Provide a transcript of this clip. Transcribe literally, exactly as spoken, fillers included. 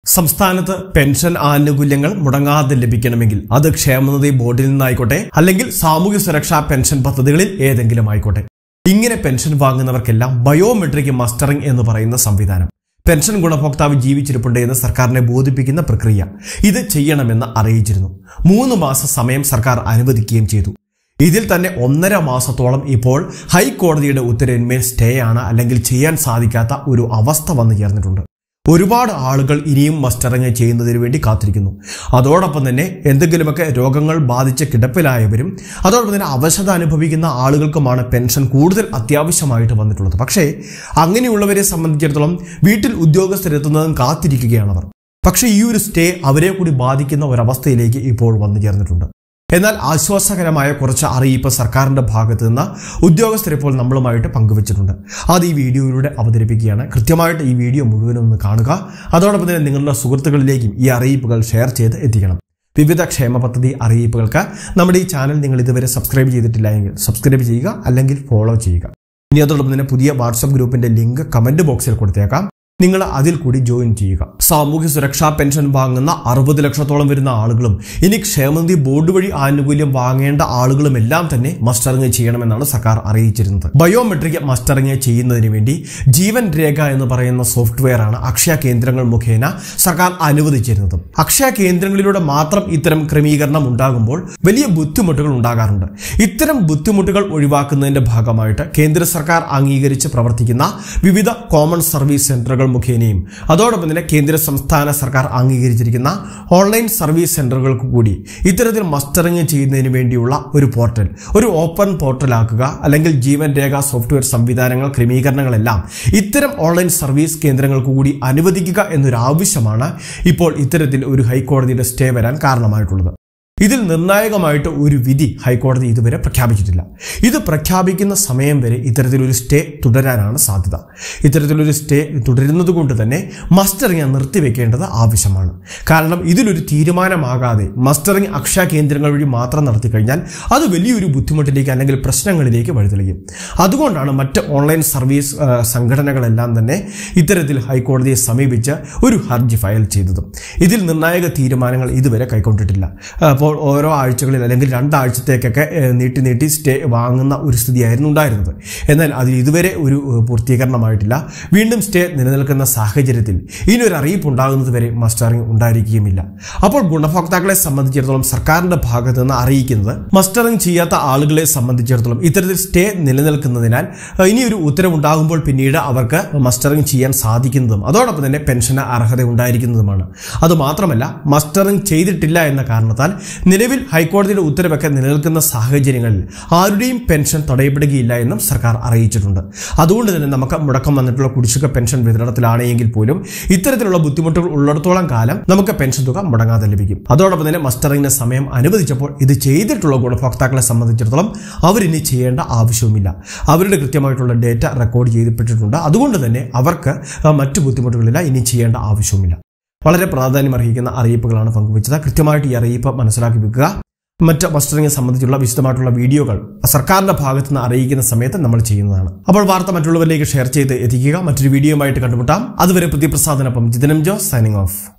സംസ്ഥാനത്ത് പെൻഷൻ ആനുകൂല്യങ്ങൾ മുടങ്ങാതെ ലഭിക്കണമെങ്കിൽ അത് ക്ഷേമനിധി ബോർഡിൽ നിന്നായിക്കോട്ടെ അല്ലെങ്കിൽ സാമൂഹ്യ സുരക്ഷാ പെൻഷൻ പദ്ധതികളിൽ ഏതെങ്കിലും ആയിക്കോട്ടെ. ഇങ്ങനെ പെൻഷൻ വാങ്ങുന്നവർക്കെല്ലാം ബയോമെട്രിക് മസ്റ്ററിംഗ് എന്ന് പറയുന്ന സംവിധാനം, പെൻഷൻ ഗുണഭോക്താവ് ജീവിച്ചിരിപ്പുണ്ട് എന്ന് സർക്കാരിനെ ബോധിപ്പിക്കുന്ന പ്രക്രിയ, ഇത് ചെയ്യണമെന്ന് അറിയിച്ചിരുന്നു. മൂന്ന് മാസ സമയം സർക്കാർ അനുവദിക്കുകയും ചെയ്തു. ഇതിൽ തന്നെ ഒന്നര മാസത്തോളം ഇപ്പോൾ ഹൈക്കോടതിയുടെ ഉത്തരവിന്മേൽ സ്റ്റേ ആണ്, അല്ലെങ്കിൽ ചെയ്യാൻ സാധിക്കാത്ത ഒരു അവസ്ഥ വന്നു ചേർന്നിട്ടുണ്ട്. ഒരുപാട് ആളുകൾ ഇനിയും മസ്റ്ററിംഗ് ചെയ്യുന്നതിന് വേണ്ടി കാത്തിരിക്കുന്നു. അതോടൊപ്പം തന്നെ എന്തെങ്കിലുമൊക്കെ രോഗങ്ങൾ ബാധിച്ച് കിടപ്പിലായവരും അതോടൊപ്പം തന്നെ അവശത അനുഭവിക്കുന്ന ആളുകൾക്കുമാണ് പെൻഷൻ കൂടുതൽ അത്യാവശ്യമായിട്ട് വന്നിട്ടുള്ളത്. പക്ഷേ അങ്ങനെയുള്ളവരെ സംബന്ധിച്ചിടത്തോളം വീട്ടിൽ ഉദ്യോഗസ്ഥരെത്തുന്നതും കാത്തിരിക്കുകയാണവർ. പക്ഷേ ഈ ഒരു സ്റ്റേ അവരെ കൂടി ബാധിക്കുന്ന ഒരവസ്ഥയിലേക്ക് ഇപ്പോൾ വന്നു ചേർന്നിട്ടുണ്ട്. എന്നാൽ ആശ്വാസകരമായ കുറച്ച് അറിയിപ്പ് സർക്കാരിന്റെ ഭാഗത്ത് നിന്ന് ഉദ്യോഗസ്ഥർ ഇപ്പോൾ നമ്മളുമായിട്ട് പങ്കുവച്ചിട്ടുണ്ട്. അത് ഈ വീഡിയോയിലൂടെ അവതരിപ്പിക്കുകയാണ്. കൃത്യമായിട്ട് ഈ വീഡിയോ മുഴുവനും ഒന്ന് കാണുക. അതോടൊപ്പം തന്നെ നിങ്ങളുടെ സുഹൃത്തുക്കളിലേക്കും ഈ അറിയിപ്പുകൾ ഷെയർ ചെയ്ത് എത്തിക്കണം. വിവിധ ക്ഷേമ പദ്ധതി അറിയിപ്പുകൾക്ക് നമ്മുടെ ഈ ചാനൽ നിങ്ങൾ ഇതുവരെ സബ്സ്ക്രൈബ് ചെയ്തിട്ടില്ല എങ്കിൽ സബ്സ്ക്രൈബ് ചെയ്യുക, അല്ലെങ്കിൽ ഫോളോ ചെയ്യുക. ഇനി അതോടൊപ്പം തന്നെ പുതിയ വാട്സ്ആപ്പ് ഗ്രൂപ്പിന്റെ ലിങ്ക് കമന്റ് ബോക്സിൽ കൊടുത്തേക്കാം. നിങ്ങൾ അതിൽ കൂടി ജോയിൻ ചെയ്യുക. സാമൂഹ്യ സുരക്ഷാ പെൻഷൻ വാങ്ങുന്ന അറുപത് ലക്ഷത്തോളം വരുന്ന ആളുകളും ഇനി ക്ഷേമനിധി ബോർഡ് വഴി ആനുകൂല്യം വാങ്ങേണ്ട ആളുകളും എല്ലാം തന്നെ മസ്റ്ററിംഗ് ചെയ്യണമെന്നാണ് സർക്കാർ അറിയിച്ചിരുന്നത്. ബയോമെട്രിക് മസ്റ്ററിംഗ് ചെയ്യുന്നതിന് വേണ്ടി ജീവൻ രേഖ എന്ന് പറയുന്ന സോഫ്റ്റ്വെയർ ആണ് അക്ഷയ കേന്ദ്രങ്ങൾ മുഖേന സർക്കാർ അനുവദിച്ചിരുന്നത്. അക്ഷയ കേന്ദ്രങ്ങളിലൂടെ മാത്രം ഇത്തരം ക്രമീകരണം ഉണ്ടാകുമ്പോൾ വലിയ ബുദ്ധിമുട്ടുകൾ ഉണ്ടാകാറുണ്ട്. ഇത്തരം ബുദ്ധിമുട്ടുകൾ ഒഴിവാക്കുന്നതിന്റെ ഭാഗമായിട്ട് കേന്ദ്ര സർക്കാർ അംഗീകരിച്ച് പ്രവർത്തിക്കുന്ന വിവിധ കോമൺ സർവീസ് സെന്ററുകൾ മുഖേനയും അതോടൊപ്പം തന്നെ കേന്ദ്ര സംസ്ഥാന സർക്കാർ അംഗീകരിച്ചിരിക്കുന്ന ഓൺലൈൻ സർവീസ് സെന്ററുകൾക്ക് കൂടി ഇത്തരത്തിൽ മസ്റ്ററിംഗ് ചെയ്യുന്നതിന് വേണ്ടിയുള്ള ഒരു പോർട്ടൽ, ഒരു ഓപ്പൺ പോർട്ടൽ ആക്കുക, അല്ലെങ്കിൽ ജീവൻ രേഖ സോഫ്റ്റ്വെയർ സംവിധാനങ്ങൾ ക്രമീകരണങ്ങളെല്ലാം ഇത്തരം ഓൺലൈൻ സർവീസ് കേന്ദ്രങ്ങൾക്ക് കൂടി അനുവദിക്കുക എന്നൊരു ആവശ്യമാണ് ഇപ്പോൾ ഇത്തരത്തിൽ ഒരു ഹൈക്കോടതിയുടെ സ്റ്റേ വരാൻ കാരണമായിട്ടുള്ളത്. ഇതിൽ നിർണായകമായിട്ട് ഒരു വിധി ഹൈക്കോടതി ഇതുവരെ പ്രഖ്യാപിച്ചിട്ടില്ല. ഇത് പ്രഖ്യാപിക്കുന്ന സമയം വരെ ഇത്തരത്തിലൊരു സ്റ്റേ തുടരാനാണ് സാധ്യത. ഇത്തരത്തിലൊരു സ്റ്റേ തുടരുന്നത് കൊണ്ട് തന്നെ മസ്റ്ററിംഗ് നിർത്തിവെക്കേണ്ടത് ആവശ്യമാണ്. കാരണം ഇതിലൊരു തീരുമാനമാകാതെ മസ്റ്ററിംഗ് അക്ഷയ കേന്ദ്രങ്ങൾ വഴി മാത്രം നടത്തി കഴിഞ്ഞാൽ അത് വലിയൊരു ബുദ്ധിമുട്ടിലേക്ക് അല്ലെങ്കിൽ പ്രശ്നങ്ങളിലേക്ക് വഴിതെളിക്കും. അതുകൊണ്ടാണ് മറ്റ് ഓൺലൈൻ സർവീസ് സംഘടനകളെല്ലാം തന്നെ ഇത്തരത്തിൽ ഹൈക്കോടതിയെ സമീപിച്ച് ഒരു ഹർജി ഫയൽ ചെയ്തത്. ഇതിൽ നിർണായക തീരുമാനങ്ങൾ ഇതുവരെ കൈക്കൊണ്ടിട്ടില്ല. അപ്പോൾ ഓരോ ആഴ്ചകളിൽ അല്ലെങ്കിൽ രണ്ടാഴ്ചത്തേക്കൊക്കെ നീട്ടി നീട്ടി സ്റ്റേ വാങ്ങുന്ന ഒരു സ്ഥിതിയായിരുന്നു ഉണ്ടായിരുന്നത്. എന്നാൽ അതിൽ ഇതുവരെ ഒരു പൂർത്തീകരണമായിട്ടില്ല. വീണ്ടും സ്റ്റേ നിലനിൽക്കുന്ന സാഹചര്യത്തിൽ ഇനി ഒരു അറിയിപ്പ് ഉണ്ടാകുന്നത് വരെ മസ്റ്ററിംഗ് ഉണ്ടായിരിക്കുകയുമില്ല. അപ്പോൾ ഗുണഭോക്താക്കളെ സംബന്ധിച്ചിടത്തോളം സർക്കാരിന്റെ ഭാഗത്ത് നിന്ന് അറിയിക്കുന്നത്, മസ്റ്ററിംഗ് ചെയ്യാത്ത ആളുകളെ സംബന്ധിച്ചിടത്തോളം ഇത്തരത്തിൽ സ്റ്റേ നിലനിൽക്കുന്നതിനാൽ ഇനിയൊരു ഉത്തരവുണ്ടാകുമ്പോൾ പിന്നീട് അവർക്ക് മസ്റ്ററിംഗ് ചെയ്യാൻ സാധിക്കുന്നതും അതോടൊപ്പം തന്നെ പെൻഷന് അർഹത ഉണ്ടായിരിക്കുന്നതുമാണ്. അതുമാത്രമല്ല, മസ്റ്ററിംഗ് ചെയ്തിട്ടില്ല എന്ന കാരണത്താൽ നിലവിൽ ഹൈക്കോടതിയുടെ ഉത്തരവൊക്കെ നിലനിൽക്കുന്ന സാഹചര്യങ്ങളിൽ ആരുടെയും പെൻഷൻ തടയപ്പെടുകയില്ല എന്നും സർക്കാർ അറിയിച്ചിട്ടുണ്ട്. അതുകൊണ്ട് തന്നെ നമുക്ക് മുടക്കം വന്നിട്ടുള്ള കുടിശ്ശിക പെൻഷൻ വിതരണത്തിലാണെങ്കിൽ പോലും ഇത്തരത്തിലുള്ള ബുദ്ധിമുട്ടുകൾ ഉള്ളിടത്തോളം കാലം നമുക്ക് പെൻഷൻ തുക മുടങ്ങാതെ ലഭിക്കും. അതോടൊപ്പം തന്നെ മസ്റ്ററിംഗിന് സമയം അനുവദിച്ചപ്പോൾ ഇത് ചെയ്തിട്ടുള്ള ഗുണഭോക്താക്കളെ സംബന്ധിച്ചിടത്തോളം അവരിനി ചെയ്യേണ്ട ആവശ്യവുമില്ല. അവരുടെ കൃത്യമായിട്ടുള്ള ഡേറ്റ റെക്കോർഡ് ചെയ്തിപ്പെട്ടിട്ടുണ്ട്. അതുകൊണ്ട് തന്നെ അവർക്ക് മറ്റു ബുദ്ധിമുട്ടുകളില്ല, ഇനി ചെയ്യേണ്ട ആവശ്യവുമില്ല. വളരെ പ്രാധാന്യം അർഹിക്കുന്ന അറിയിപ്പുകളാണ് പങ്കുവച്ചത്. കൃത്യമായിട്ട് ഈ അറിയിപ്പ് മനസ്സിലാക്കി വെക്കുക. മറ്റ് മസ്റ്ററിംഗിനെ സംബന്ധിച്ചുള്ള വിശദമായിട്ടുള്ള വീഡിയോകൾ സർക്കാരിന്റെ ഭാഗത്ത് നിന്ന് അറിയിക്കുന്ന സമയത്ത് നമ്മൾ ചെയ്യുന്നതാണ്. അപ്പോൾ വാർത്ത മറ്റുള്ളവരിലേക്ക് ഷെയർ ചെയ്ത് എത്തിക്കുക. മറ്റൊരു വീഡിയോയുമായിട്ട് കണ്ടുമുട്ടാം. അതുവരെ പ്രതിപ്രസാദിനൊപ്പം ജിതനം ജോസ് സൈനിങ് ഓഫ്.